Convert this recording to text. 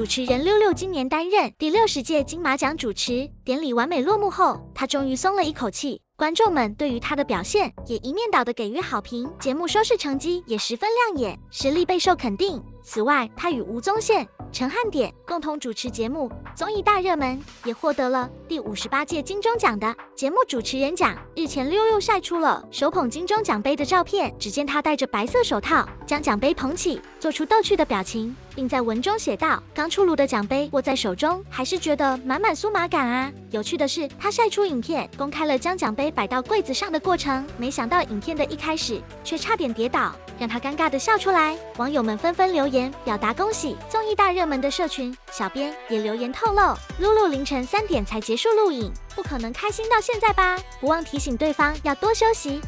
持人六六今年担任第60届金马奖主持，典礼完美落幕后，他终于松了一口气。观众们对于他的表现也一面倒的给予好评，节目收视成绩也十分亮眼，实力备受肯定。此外，他与吴宗宪、陈汉典共同主持节目《综艺大热门》，也获得了第58届金钟奖的节目主持人奖。日前，六六晒出了手捧金钟奖杯的照片，只见他戴着白色手套，将奖杯捧起，做出逗趣的表情，并在文中写道：“刚出炉的奖杯握在手中，还是觉得满满酥麻感啊。”有趣的是，他晒出影片，公开了将奖杯摆到柜子上的过程，没想到影片的一开始却差点跌倒，让他尴尬的笑出来。网友们纷纷留言表达恭喜。综艺大热门的社群小编也留言透露，露露凌晨3点才结束录影，不可能开心到现在吧？不忘提醒对方要多休息。